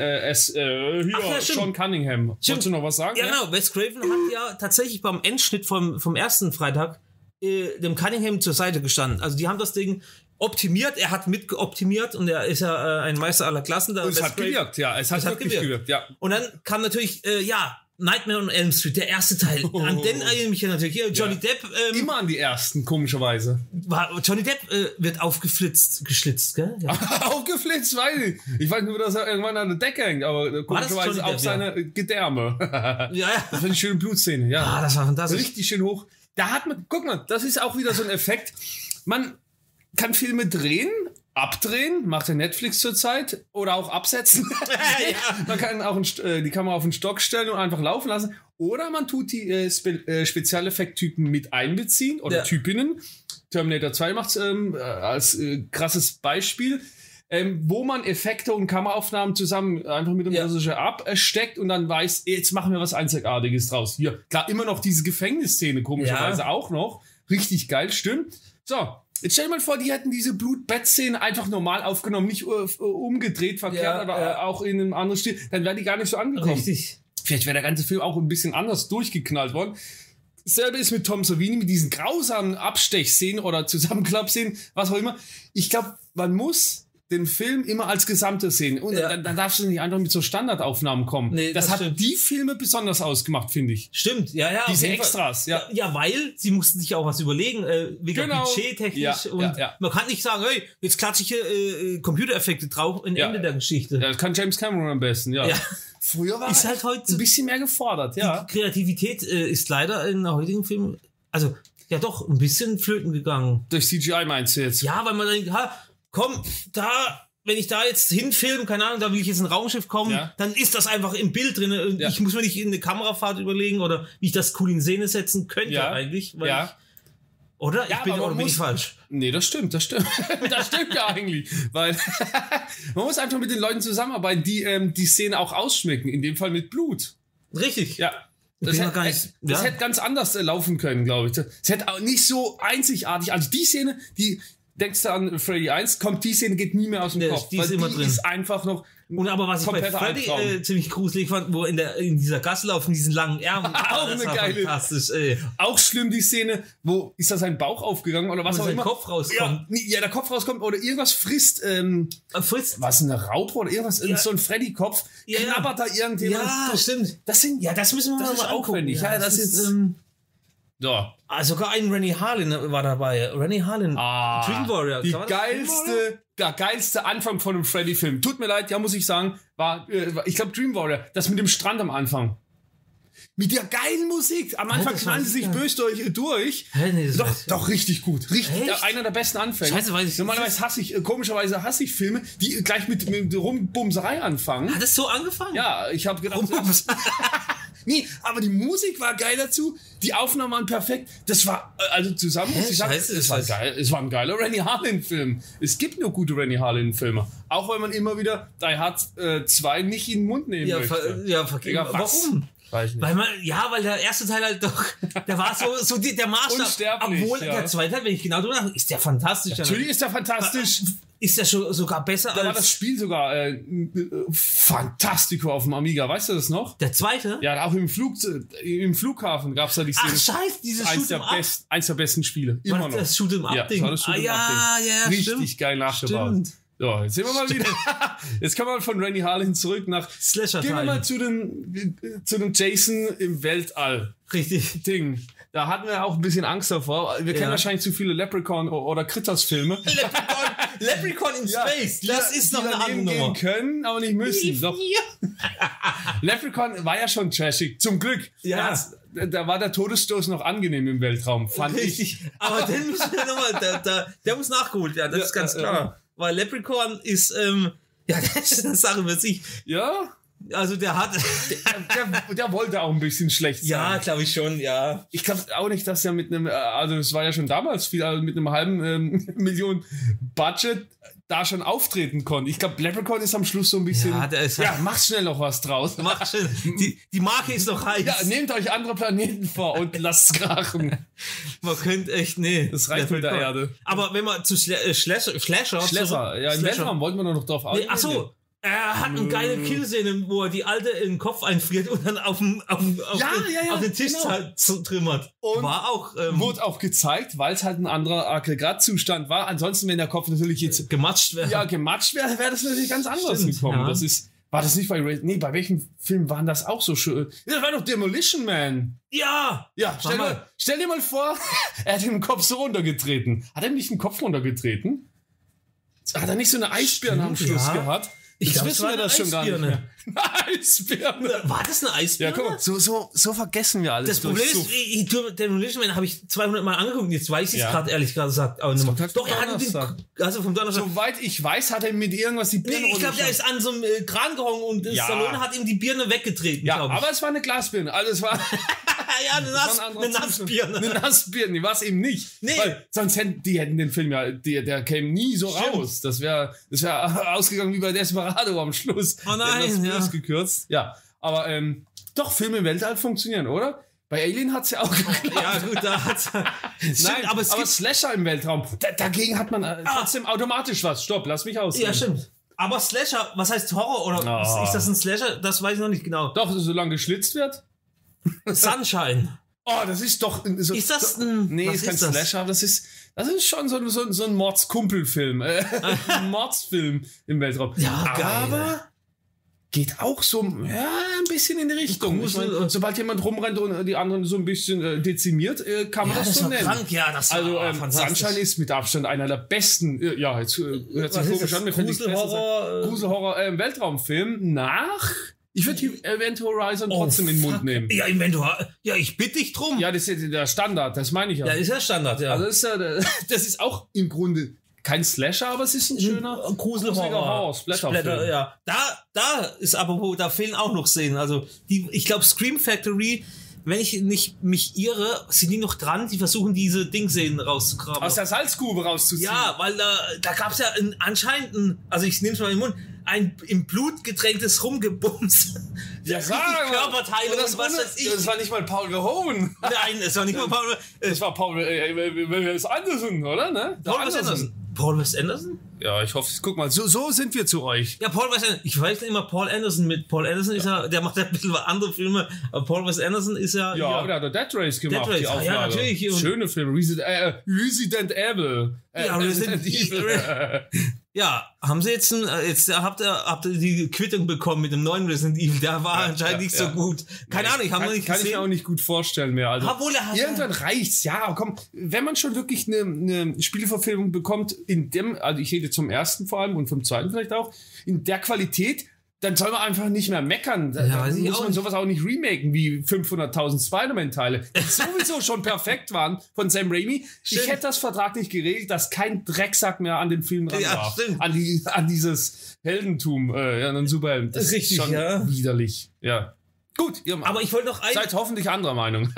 Sean Cunningham. Wolltest du noch was sagen? Ja, genau. Wes Craven hat ja tatsächlich beim Endschnitt vom ersten Freitag dem Cunningham zur Seite gestanden. Also die haben das Ding optimiert, er hat mitgeoptimiert und er ist ja ein Meister aller Klassen. Und es hat gewirkt, ja. Es hat wirklich gewirkt, ja. Und dann kam natürlich, Nightmare on Elm Street, der erste Teil. An den erinnere ich mich ja natürlich. Hier, Johnny Depp. Immer an die ersten, komischerweise. Johnny Depp wird geschlitzt, gell? Ja. Aufgeflitzt, weiß ich weiß nur, dass er irgendwann an der Decke hängt, aber komischerweise auf seine Gedärme. Ja. Das war eine schöne Blutszene, ja. Das war fantastisch. Richtig schön hoch. Da hat man, guck mal, das ist auch wieder so ein Effekt. Man kann Filme drehen, abdrehen, macht ja Netflix zurzeit, oder auch absetzen. Man kann auch die Kamera auf den Stock stellen und einfach laufen lassen. Oder man tut die Spezialeffekttypen mit einbeziehen oder Typinnen. Terminator 2 macht es als krasses Beispiel, wo man Effekte und Kameraaufnahmen zusammen einfach mit dem Regisseur absteckt und dann weiß, jetzt machen wir was Einzigartiges draus. Hier, klar, immer noch diese Gefängnisszene, komischerweise auch noch. Richtig geil, stimmt. So. Jetzt stell dir mal vor, die hätten diese Blut-Bett-Szene einfach normal aufgenommen, nicht umgedreht, verkehrt, aber auch in einem anderen Stil. Dann wäre die gar nicht so angekommen. Richtig. Vielleicht wäre der ganze Film auch ein bisschen anders durchgeknallt worden. Dasselbe ist mit Tom Savini, mit diesen grausamen Abstechszenen oder Zusammenklappszenen, was auch immer. Ich glaube, man muss den Film immer als Gesamtes sehen. Und dann darfst du nicht einfach mit so Standardaufnahmen kommen. Nee, das hat stimmt. Die Filme besonders ausgemacht, finde ich. Stimmt, ja. Diese Extras, ja. Ja, weil sie mussten sich auch was überlegen, wegen budgettechnisch. Und man kann nicht sagen, hey, jetzt klatsche ich hier Computereffekte drauf und Ende der Geschichte. Ja, das kann James Cameron am besten, ja. Früher war ist halt heute ein bisschen mehr gefordert, ja. Die Kreativität ist leider in der heutigen Film, also ja doch, ein bisschen flöten gegangen. Durch CGI meinst du jetzt? Ja, weil man denkt, komm, wenn ich da jetzt hinfilme, keine Ahnung, da will ich jetzt ein Raumschiff kommen, dann ist das einfach im Bild drin. Und ich muss mir nicht in eine Kamerafahrt überlegen oder wie ich das cool in Szene setzen könnte eigentlich. Weil oder? Ja, bin ich falsch? Nee, das stimmt. Das stimmt ja eigentlich. Weil man muss einfach mit den Leuten zusammenarbeiten, die die Szene auch ausschmecken. In dem Fall mit Blut. Richtig. Ja. Das hätte ganz anders laufen können, glaube ich. Das hätte auch nicht so einzigartig. Also die Szene, denkst du an Freddy 1, die Szene geht nie mehr aus dem Kopf. Die ist immer drin. Ist einfach noch. Und aber was ich bei Freddy ziemlich gruselig fand, wo in dieser Gasse laufen, diesen langen Ärmeln. Auch eine geile. Fantastisch, Auch schlimm die Szene, wo ist da sein Bauch aufgegangen oder was auch immer. Kopf rauskommt. Ja, der Kopf rauskommt oder irgendwas frisst. Was, eine Raupe oder irgendwas? So ein Freddy-Kopf. Knabbert da irgendjemand. Ja, stimmt. Das müssen wir mal aufwendig. Ja, das ist. Ja. Sogar ein Rennie Harlin war dabei. Rennie Harlin. Dream Warrior. Der geilste Anfang von einem Freddy-Film. Tut mir leid, muss ich sagen, war ich glaube Dream Warrior. Das mit dem Strand am Anfang. Mit der geilen Musik. Am Anfang knallen sie sich böse durch. Doch, richtig gut. Einer der besten Anfänge. Scheiße, weiß ich. Normalerweise komischerweise hasse ich Filme, die gleich mit Rumbumserei anfangen. Hat das so angefangen? Ja, ich habe gedacht... Nee, aber die Musik war geil dazu, die Aufnahmen waren perfekt. Das war, also zusammen, muss ich sagen, es war geil. Es war ein geiler Rennie Harlin-Film. Es gibt nur gute Rennie Harlin-Filme. Auch wenn man immer wieder Die Hard 2 nicht in den Mund nehmen möchte. Warum? Weiß nicht. Weil der erste Teil halt doch, der war so der Maßstab. Obwohl der zweite Teil, wenn ich genau drüber nachdenke, ist der fantastisch. Natürlich ist der fantastisch. Ist der schon sogar besser als... Da war das Spiel sogar Fantastico auf dem Amiga, weißt du das noch? Der zweite? Ja, auch im Flughafen gab's da die Szene. Ach scheiße, dieses Shoot'em Up. Eins der besten Spiele, immer noch. Das Shoot'em Up Ding. Ja, das war das Shoot'em Up Ding. Richtig geil nachgebaut. Stimmt. So, jetzt sind wir mal wieder. Jetzt kommen wir von Rennie Harlin zurück nach Slasher. Gehen wir mal zu dem Jason im Weltall. Richtig. Ding. Da hatten wir auch ein bisschen Angst davor. Wir kennen wahrscheinlich zu viele Leprechaun oder Critters-Filme. Leprechaun in Space. Das ist noch eine andere Nummer. Können, aber nicht müssen. Doch. Leprechaun war ja schon trashig. Zum Glück. Ja. Da war der Todesstoß noch angenehm im Weltraum, fand ich. Aber den müssen wir nochmal, der muss nachgeholt werden, das ist ganz klar. Weil Leprechaun ist, das ist eine Sache für sich. Ja. Also der hat... der wollte auch ein bisschen schlecht sein. Ja, glaube ich schon, ja. Ich glaube auch nicht, dass er mit einem, also es war ja schon damals viel, also mit einem halben Million Budget da schon auftreten konnte. Ich glaube, Leprechaun ist am Schluss so ein bisschen... macht schnell noch was draus. Macht schnell. Die Marke ist doch heiß. Ja, nehmt euch andere Planeten vor und lasst's krachen. Man könnte echt, das reicht mit der Erde. Aber wenn man zu Slasher... Ja, im Weltraum wollten wir noch drauf eingehen. Achso. Er hat eine geile Killszene, wo er die Alte in den Kopf einfriert und dann auf den Tisch trümmert. Und war auch, wurde auch gezeigt, weil es halt ein anderer Aggregatzustand war. Ansonsten, wenn der Kopf natürlich jetzt gematscht wäre. Ja, gematscht wäre das natürlich ganz anders gekommen. Ja. War das nicht bei bei welchem Film waren das auch so schön? Das war doch Demolition Man. Ja! Ja, stell dir mal vor, er hat ihm den Kopf so runtergetreten. Hat er nicht den Kopf runtergetreten? Hat er nicht so eine Eisbirne am Schluss gehabt? Jetzt wissen wir das schon gar nicht mehr. Eine Eisbirne. War das eine Eisbirne? Ja, guck mal, so vergessen wir alles. Das Problem ist, Demolition Man habe ich 200 Mal angeguckt. Jetzt weiß ich es gerade ehrlich gesagt auch nicht mehr. Doch, er hat vom Donnerstag. Soweit ich weiß, hat er mit irgendwas die Birne ich glaube, der ist an so einem Kran gehangen und Stallone hat ihm die Birne weggetreten. Ja, aber es war eine Glasbirne. Also es war... eine Nassbirne. Eine Nassbirne, die war es eben nicht. Nee. Weil sonst hätten den Film der käme nie so raus. Das wäre ausgegangen wie bei Desperado am Schluss. Oh nein, das gekürzt. Ja, aber doch, Filme im Weltall funktionieren, oder? Bei Alien hat's ja auch geklappt. Ja, gut, da hat's... Nein, aber es gibt Slasher im Weltraum. Dagegen hat man trotzdem automatisch was. Stopp, lass mich aus. Ja, stimmt. Aber Slasher, was heißt Horror? Oder ist das ein Slasher? Das weiß ich noch nicht genau. Doch, solange geschlitzt wird. Sunshine. Oh, das ist doch... So, ist das ein... Nee, ist kein Slasher, das ist schon so ein Mordskumpelfilm. Ein Mordsfilm im Weltraum. Ja, aber geht auch so ein bisschen in die Richtung. Ich meine, sobald jemand rumrennt und die anderen so ein bisschen dezimiert, kann man das so nennen. Krank, ja, das war fantastisch. Sunshine ist mit Abstand einer der besten, jetzt hört sich komisch an, Gruselhorror Weltraumfilm nach... Ich würde Event Horizon trotzdem in den Mund nehmen. Ja, ich bitte dich drum. Ja, das ist ja der Standard, das meine ich ja. Ja, ist ja Standard, ja. Also das ist auch im Grunde kein Slasher, aber es ist ein schöner Gruselhorror. Splatter, ja. Da ist aber, da fehlen auch noch Szenen. Also, ich glaube, Scream Factory, wenn ich nicht mich irre, sind die noch dran, die versuchen diese Dingszenen rauszugraben. Aus der Salzgrube rauszuziehen. Ja, weil da gab es ja anscheinend also ich nehme es mal in den Mund, ein im Blut getränktes Rumgebums. Ja, Körperteile und was weiß ich. Das war nicht mal Paul Verhoeven. Nein, es war nicht mal Paul. Das war Paul Wes Anderson, oder? Ne? Paul Wes Anderson? Ja, ich hoffe, guck mal, so sind wir zu euch. Ja, Paul Wes Anderson. Ich weiß nicht immer Paul Anderson mit. Paul Anderson ist ja, der macht ja ein bisschen andere Filme, aber Paul Wes Anderson ist ja... Ja, aber der hat Dead Race gemacht. Dead Race, ja, natürlich. Schöne Filme. Resident Evil. Resident Evil. Ja, haben sie jetzt habt ihr die Quittung bekommen mit dem neuen Resident Evil, der war anscheinend nicht so gut. Keine Ahnung, ich habe noch nicht gesehen. Kann ich mir auch nicht gut vorstellen mehr. Also, obwohl irgendwann reicht's, ja, komm, wenn man schon wirklich eine Spieleverfilmung bekommt, also ich rede zum ersten vor allem und vom zweiten vielleicht auch, in der Qualität, dann soll man einfach nicht mehr meckern. Da muss man sowas auch nicht remaken wie 500.000 Spider-Man-Teile, die sowieso schon perfekt waren von Sam Raimi. Ich hätte das vertraglich geregelt, dass kein Drecksack mehr an den Film ran darf. An dieses Heldentum, an Superhelden. Das ist richtig, schon widerlich. Ja. Gut, aber ich wollte noch seid hoffentlich anderer Meinung.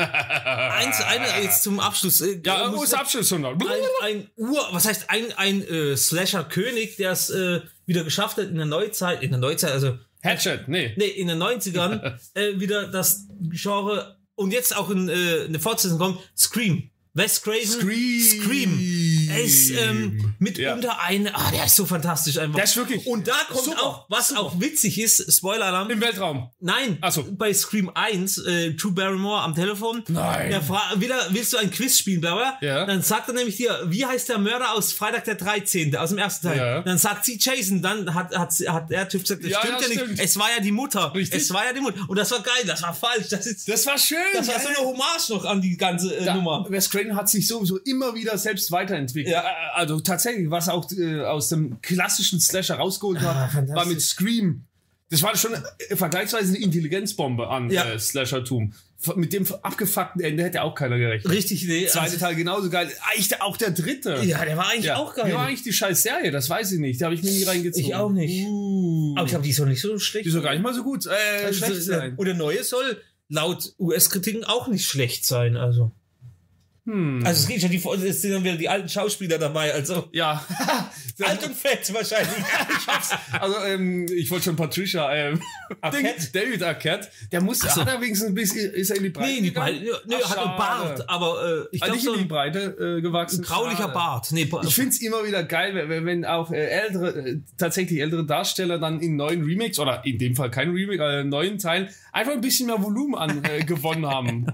Jetzt zum Abschluss. Wo ist Abschluss schon noch? Was heißt ein Slasher-König, der es wieder geschafft hat in der Neuzeit, also Hatchet, nee, in den 90ern wieder das Genre und jetzt auch in eine Fortsetzung kommt, Scream. Wes Craven, Scream. Er ist mitunter der ist so fantastisch einfach. Der ist wirklich. Und da kommt auch, was auch witzig ist, Spoiler-Alarm. Im Weltraum. Nein, bei Scream 1, Drew Barrymore am Telefon. Nein. Der willst du ein Quiz spielen, bla. Ja. Dann sagt er nämlich dir, wie heißt der Mörder aus Freitag der 13., aus dem ersten Teil? Ja. Dann sagt sie Jason, dann hat der Typ gesagt, das stimmt ja nicht. Es war ja die Mutter. Richtig. Es war ja die Mutter. Und das war geil, das war falsch. Das war schön. Das war so eine Hommage noch an die ganze Nummer. Wes Craven hat sich sowieso immer wieder selbst weiterentwickelt. Ja. Also tatsächlich, was auch aus dem klassischen Slasher rausgeholt hat, war mit Scream. Das war schon vergleichsweise eine Intelligenzbombe an Slasher-Tum. Mit dem abgefuckten Ende hätte auch keiner gerechnet. Richtig, nee. Zweite Teil genauso geil. Eigentlich auch der dritte. Ja, der war eigentlich auch geil. Wie war eigentlich die scheiß Serie? Das weiß ich nicht. Da habe ich mir nie reingezogen. Ich auch nicht. Aber ich glaube, die ist doch nicht so schlecht. Die soll gar nicht mal so gut schlecht sein. Und der neue soll laut US-Kritiken auch nicht schlecht sein, also. Also es gibt ja es sind dann wieder die alten Schauspieler dabei, also ja, alt und fett wahrscheinlich. Also ich wollte schon Patricia David Arquette, der muss hat er wenigstens ein bisschen ist er in die Breite. Nee, in die Breite. Nee, hat einen Bart, aber ich glaube nicht in die Breite gewachsen. Ein graulicher Bart. Nee, ich find's immer wieder geil, wenn auch tatsächlich ältere Darsteller dann in neuen Remakes oder in dem Fall kein Remake, aber in neuen Teilen einfach ein bisschen mehr Volumen gewonnen haben.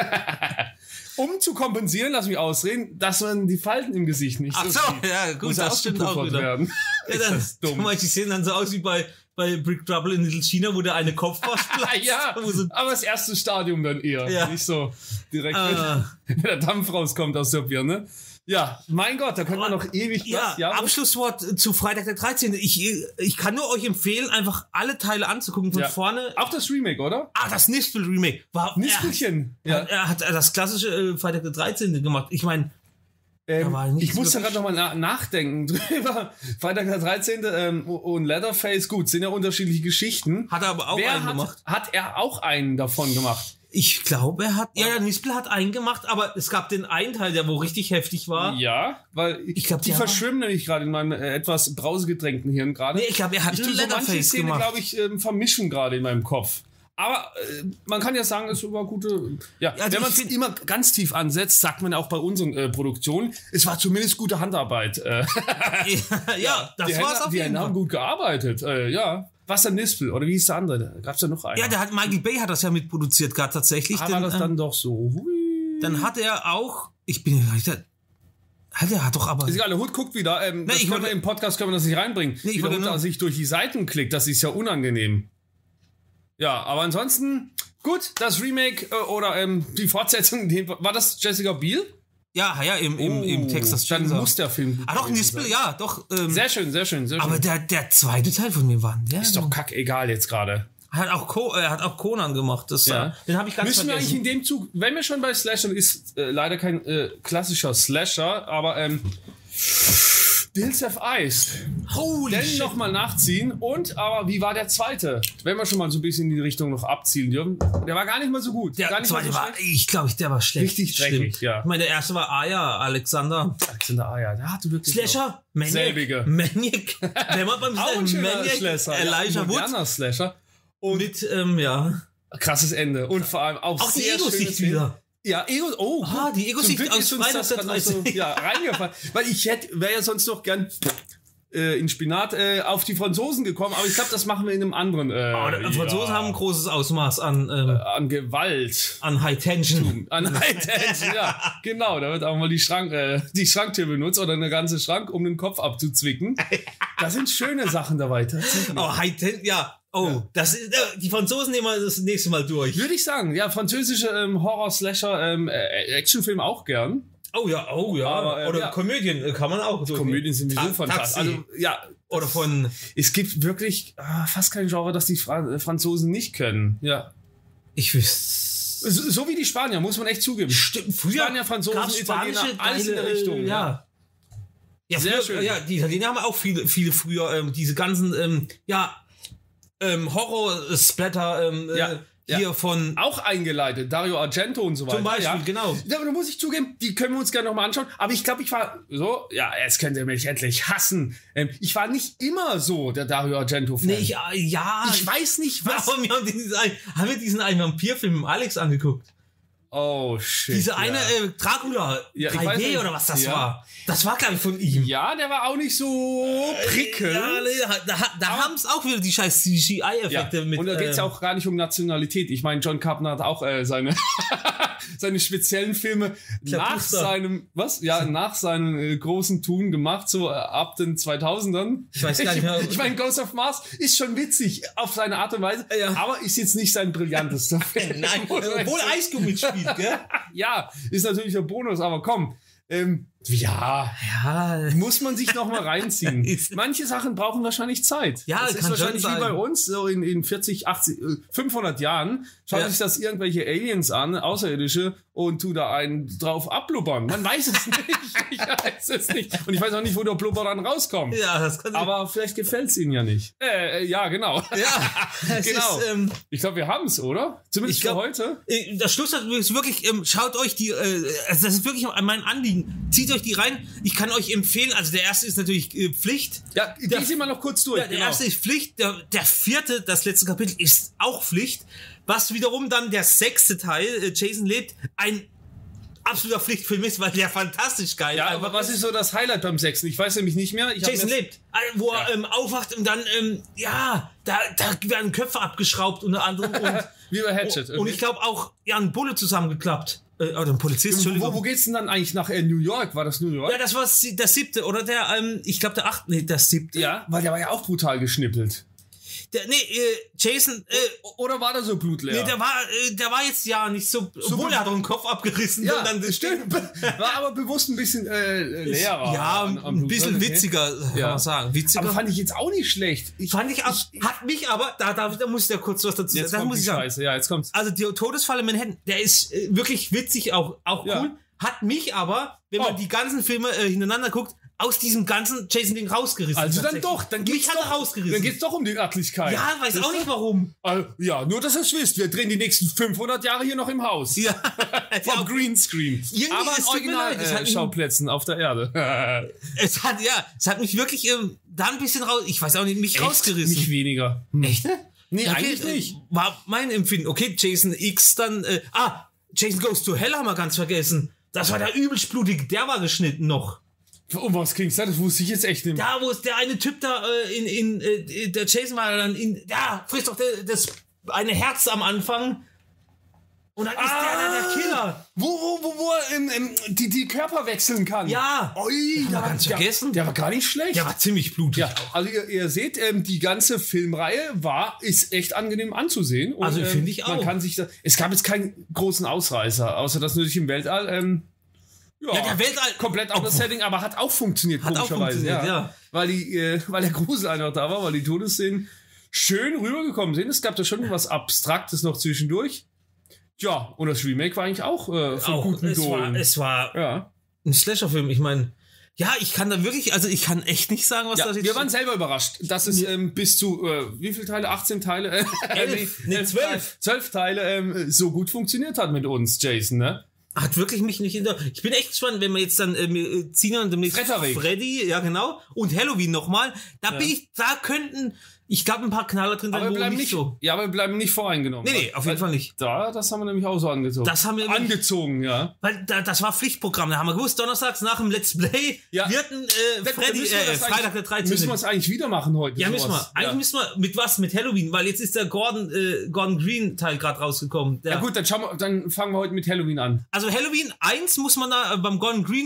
Um zu kompensieren, lass mich ausreden, dass man die Falten im Gesicht nicht so sieht. Ja, gut, das stimmt auch wieder. Werden. Ja, das ist dumm. Die sehen dann so aus wie bei Big Trouble in Little China, wo der eine Kopfwasch platzt. Ja, aber das erste Stadium dann eher. Ja. Nicht so direkt, wenn der Dampf rauskommt aus der Birne. Ja, mein Gott, da können wir noch ewig was. Ja, Abschlusswort zu Freitag der 13. Ich kann nur euch empfehlen, einfach alle Teile anzugucken von vorne. Auch das Remake, oder? Das Nispel-Remake. Nispelchen. Er hat das klassische Freitag der 13. gemacht. Ich meine, ich musste gerade nochmal nachdenken drüber. Freitag der 13. Und Leatherface, gut, sind ja unterschiedliche Geschichten. Hat er aber auch einen gemacht. Hat er auch einen davon gemacht? Ich glaube, er hat... Ja, Nispel hat einen gemacht, aber es gab den einen Teil, der wo richtig heftig war. Ja, weil ich glaube, die verschwimmen nämlich gerade in meinem etwas brausegedrängten Hirn gerade. Nee, ich glaube, er hat einen Leatherface gemacht. glaube ich, vermischen gerade in meinem Kopf. Aber man kann ja sagen, es war gute... Ja, wenn man es immer ganz tief ansetzt, sagt man auch bei unseren Produktionen, es war zumindest gute Handarbeit. Das war es auf jeden Fall. Die haben gut gearbeitet, ja. Wasser Nispel, oder wie hieß der andere? Gab's da noch einen? Ja, Michael Bay hat das ja mitproduziert gerade tatsächlich. Aber war das dann doch so... Dann hat er auch, ich bin ja nicht, hat doch aber... Ist egal, der Hut guckt wieder. Im Podcast können wir das nicht reinbringen. Nee, wie der Hut sich durch die Seiten klickt, das ist ja unangenehm. Ja, aber ansonsten, gut, das Remake oder die Fortsetzung, war das Jessica Biel? Ja, im Texas Chainsaw. Dann muss der Film gut doch, Nispel, ja, doch. Sehr schön. Aber der zweite Teil von mir war... Ist doch kackegal jetzt gerade. Er hat auch Conan gemacht. Das, den habe ich ganz Müssen vergessen. Wir eigentlich in dem Zug, wenn wir schon bei Slashern ist, leider kein klassischer Slasher, aber The Hills Have Eyes. Holy shit. Nochmal nachziehen. Aber wie war der zweite? Wenn wir schon mal so ein bisschen in die Richtung noch abzielen dürfen. Der war gar nicht mal so gut. Der zweite war, der war schlecht. Richtig dreckig, ja. Ich meine, der erste war Alexander Aya. Der hatte wirklich Slasher? Maniac. Selbige. Maniac. Wenn man beim Slasher. Elijah Wood. Slasher. Und mit, krasses Ende. Und vor allem auch sehr Ego-Sicht wieder. Ja, die Ego-Sicht aus Freitag der 13. Reingefallen. Weil wäre ja sonst noch gern in Spinat auf die Franzosen gekommen, aber ich glaube, das machen wir in einem anderen. Die Franzosen haben ein großes Ausmaß an Gewalt. An High Tension. Ja. Genau, da wird auch mal die Schranktür benutzt oder eine ganze Schrank, um den Kopf abzuzwicken. Da sind schöne Sachen dabei. High Tension, ja. Das ist, die Franzosen nehmen wir das nächste Mal durch. Würde ich sagen, ja, französische Horror-Slasher, Actionfilm auch gern. Oh ja. Aber, oder Komödien kann man auch. Komödien sind sowieso fantastisch. Also, ja. Oder es gibt wirklich fast kein Genre, das die Franzosen nicht können. Ja. Ich wüsste. So wie die Spanier, muss man echt zugeben. Stimmt, früher Spanier, Franzosen, Italiener, alles in der Richtung. Ja, sehr schön. Ja, die Italiener haben auch viele früher diese ganzen, Horror-Splatter, hier von... Auch eingeleitet, Dario Argento und so weiter. Zum Beispiel, genau. Ja, aber da muss ich zugeben, die können wir uns gerne nochmal anschauen. Aber ich glaube, ich war so... Ja, jetzt könnt ihr mich endlich hassen. Ich war nicht immer so der Dario Argento-Fan. Nee, ich weiß nicht, was... Aber wir haben wir diesen einen Vampirfilm mit Alex angeguckt. Oh, shit. Diese eine Dracula 3D oder was das war. Das war, glaube ich, von ihm. Ja, der war auch nicht so prickelnd. Da haben es auch wieder die scheiß CGI-Effekte mit. Und da geht es auch gar nicht um Nationalität. Ich meine, John Carpenter hat auch seine speziellen Filme nach seinem großen Tun gemacht, so ab den 2000ern. Ich weiß gar nicht mehr. Ich meine, Ghost of Mars ist schon witzig auf seine Art und Weise, aber ist jetzt nicht sein brillantester Film. Nein, obwohl Ice Cube mitspielt, gell? Ja, ist natürlich der Bonus, aber komm. Muss man sich noch mal reinziehen. Manche Sachen brauchen wahrscheinlich Zeit. Ja, das ist wahrscheinlich wie bei uns, so in 40, 80, 500 Jahren schaut sich das irgendwelche Aliens an, Außerirdische, und tu da einen drauf abblubbern. Man weiß es nicht. Und ich weiß auch nicht, wo der Blubber dann rauskommt. Ja, das kann aber vielleicht gefällt es ihnen ja nicht. Ja, genau. Ja, genau. Ist, ich glaube, wir haben es, oder? Zumindest für heute. Das Schluss ist wirklich, schaut euch die, das ist wirklich mein Anliegen. Zieht euch die rein. Ich kann euch empfehlen, also der erste ist natürlich Pflicht. Ja, geh sie mal noch kurz durch. Ja, der erste ist Pflicht. Der vierte, das letzte Kapitel, ist auch Pflicht. Was wiederum dann der sechste Teil, Jason lebt, ein absoluter Pflichtfilm ist, weil der fantastisch geil ist. Ja, aber was ist so das Highlight beim sechsten? Ich weiß nämlich nicht mehr. Jason lebt. Wo er aufwacht und dann, da werden Köpfe abgeschraubt unter anderem. Und, wie bei Hatchet. Und ich glaube auch, ein Bulle zusammengeklappt. Oder ein Polizist, Entschuldigung. Wo geht's denn dann eigentlich nach New York? War das New York? Ja, das war der siebte. Oder ich glaube der achte. Nee, der siebte. Ja, weil der war ja auch brutal geschnippelt. Jason. Oder war der so blutleer? Nee, der war jetzt ja nicht so. Obwohl er hat doch den Kopf abgerissen. Ja, dann stimmt. War aber bewusst ein bisschen leerer. Ja, ein bisschen witziger, kann man sagen. Witziger. Aber fand ich jetzt auch nicht schlecht. Hat mich aber, da muss ich ja kurz was dazu sagen. Jetzt kommt die Scheiße. Ja, jetzt kommt's. Also, die Todesfalle in Manhattan, der ist wirklich witzig, auch cool. Hat mich aber, wenn man die ganzen Filme hintereinander guckt, aus diesem ganzen Jason-Ding rausgerissen. Also dann doch, dann geht's doch um die Örtlichkeit. Ja, weiß auch nicht warum. Ja, nur, dass ihr es wisst, wir drehen die nächsten 500 Jahre hier noch im Haus. Ja. Vom Greenscreen. Aber an Original-Schauplätzen auf der Erde. Es hat mich wirklich da ein bisschen rausgerissen. Nicht weniger. Echt? Nee, okay, eigentlich nicht. War mein Empfinden. Okay, Jason X dann, Jason Goes to Hell haben wir ganz vergessen. Das war der übelst blutige, der war geschnitten noch. Um was ging's da? Das wusste ich jetzt echt nicht mehr. Da, wo es der eine Typ da der Jason war dann frisst doch das eine Herz am Anfang. Und dann ist der Killer. Wo er die Körper wechseln kann. Ja. Ui, da ganz vergessen. Der war gar nicht schlecht. Der war ziemlich blutig. Ja, also ihr seht, die ganze Filmreihe ist echt angenehm anzusehen. Und, also finde ich auch. Man kann sich es gab jetzt keinen großen Ausreißer, außer dass natürlich im Weltall der Weltall komplett anderes Setting, aber hat auch funktioniert, komischerweise. Ja. Weil der Grusel einfach da war, weil die Todesszenen schön rübergekommen sind. Es gab da schon was Abstraktes noch zwischendurch. Ja, und das Remake war eigentlich auch von guten Dolen. Es war ein Slasher-Film. Ich meine, ja, ich kann da wirklich, also ich kann echt nicht sagen, was das jetzt... Wir waren selber überrascht, dass es bis zu, wie viele Teile? 18 Teile? 12. 12 Teile so gut funktioniert hat mit uns, Jason, ne? Hat wirklich mich nicht hinter... Ich bin echt gespannt, wenn wir jetzt dann ziehen und demnächst Freddy, ja genau, und Halloween nochmal. Da könnten... Ich glaube, ein paar Knaller drin sein, aber wir bleiben nicht so. Ja, aber wir bleiben nicht voreingenommen. Nee, auf jeden Fall nicht. Das haben wir nämlich auch so angezogen. Das haben wir angezogen, ja. Weil das war Pflichtprogramm. Da haben wir gewusst, donnerstags nach dem Let's Play wird ein Freitag der 13. Müssen wir es eigentlich wieder machen heute? Ja, müssen wir. Eigentlich müssen wir mit Halloween, weil jetzt ist der Gordon Green Teil gerade rausgekommen. Ja gut, dann fangen wir heute mit Halloween an. Also Halloween 1 muss man da beim Gordon Green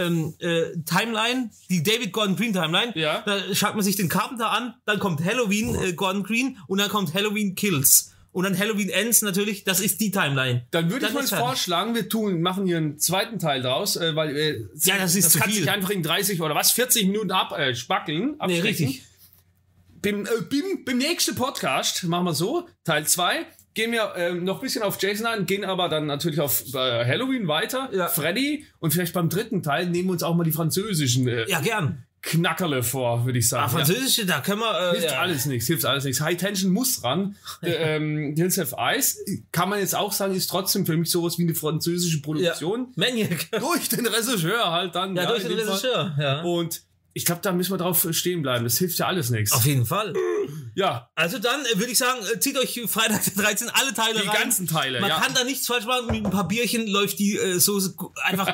Timeline, die David Gordon Green Timeline, da schaut man sich den Carpenter an, dann kommt Halloween Gordon Green und dann kommt Halloween Kills. Und dann Halloween Ends natürlich, das ist die Timeline. Dann würde ich mal vorschlagen, wir machen hier einen zweiten Teil draus, weil das kann sich einfach in 30 oder 40 Minuten abspackeln. Nee, richtig. Beim nächsten Podcast machen wir so, Teil 2, gehen wir noch ein bisschen auf Jason ein, gehen aber dann natürlich auf Halloween weiter, Freddy, und vielleicht beim dritten Teil nehmen wir uns auch mal die französischen gern. Knackerle vor, würde ich sagen. Französische, da können wir... hilft alles nichts. High Tension muss ran. Hills Have Eyes, kann man jetzt auch sagen, ist trotzdem für mich sowas wie eine französische Produktion. Maniac. Durch den Regisseur halt dann. Ja, durch den Regisseur, ja. Und ich glaube, da müssen wir drauf stehen bleiben. Das hilft ja alles nichts. Auf jeden Fall. Ja. Also dann würde ich sagen, zieht euch Freitag der 13 alle Teile rein. Die ganzen Teile, Man kann da nichts falsch machen. Mit ein paar Bierchen läuft die Soße einfach,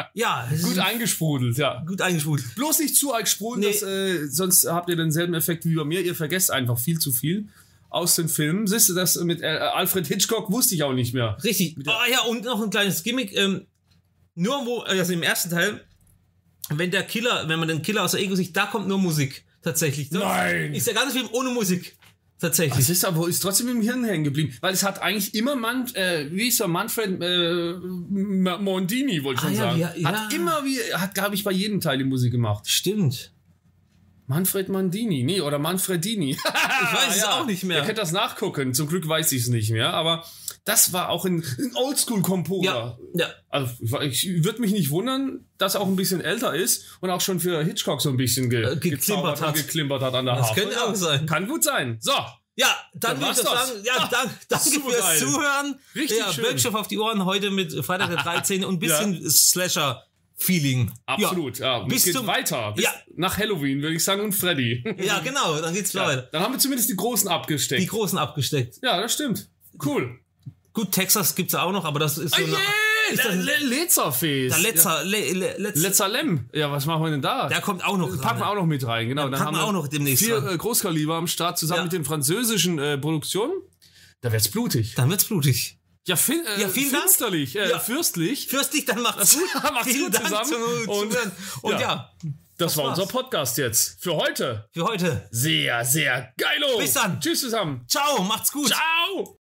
gut eingesprudelt, ja. Gut eingesprudelt. Bloß nicht zu arg sprudeln, sonst habt ihr denselben Effekt wie bei mir. Ihr vergesst einfach viel zu viel aus den Filmen. Siehst du, das mit Alfred Hitchcock wusste ich auch nicht mehr. Richtig. Und noch ein kleines Gimmick. Also im ersten Teil, wenn man den Killer aus der Ego-Sicht, da kommt nur Musik. Tatsächlich. Nein! Ist der ganze Film ohne Musik. Tatsächlich. Das ist aber trotzdem im Hirn hängen geblieben. Weil es hat eigentlich immer Manfred Mondini, wollte ich schon sagen. Hat, glaube ich, bei jedem Teil die Musik gemacht. Stimmt. Manfred Mandini, oder Manfredini. Ich weiß es auch nicht mehr. Ihr könnt das nachgucken. Zum Glück weiß ich es nicht mehr. Aber das war auch ein Oldschool-Composer. Ja. Also ich würde mich nicht wundern, dass er auch ein bisschen älter ist und auch schon für Hitchcock so ein bisschen geklimpert hat an der Harfe. Das könnte auch sein. Kann gut sein. So. Ja, dann würde ich sagen, danke fürs Zuhören. Richtig schön. Böckstoff auf die Ohren heute mit Freitag der 13. und ein bisschen Slasher-Feeling. Absolut, ja. Und es geht weiter. Bis nach Halloween, würde ich sagen, und Freddy. Ja, genau, dann geht's weiter. Dann haben wir zumindest die Großen abgesteckt. Ja, das stimmt. Cool. Gut, Texas gibt's ja auch noch, aber das ist so Letzerfest. Letzerlem. Ja, was machen wir denn da? Der kommt auch noch. Packen wir auch noch mit rein, genau. Dann haben wir auch noch demnächst 4 Großkaliber am Start, zusammen mit den französischen Produktionen. Da wird's blutig. Ja, vielen finsterlich, Dank. Fürstlich. Fürstlich, dann macht's gut. Vielen Dank zusammen. Und das war unser Podcast jetzt. Für heute. Sehr, sehr geilo. Bis dann. Tschüss zusammen. Ciao, macht's gut. Ciao.